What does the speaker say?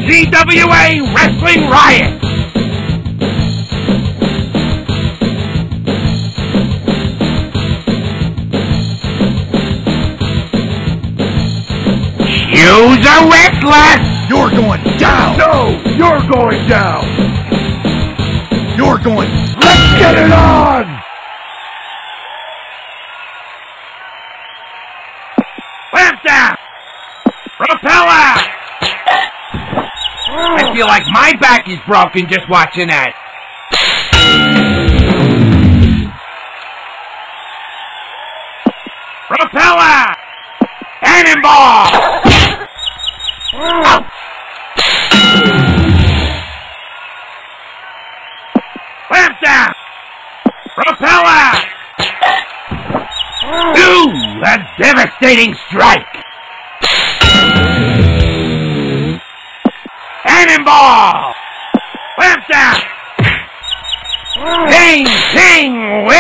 TWA Wrestling Riot! Choose a wrestler! You're going down! No! You're going down! You're going... Let's get it on! Clamp down! Propeller! I feel like my back is broken just watching that. Propeller! Cannonball! Clamp down! Propeller! Ooh, a devastating strike! Cannonball! Clamp down! Ting, ting,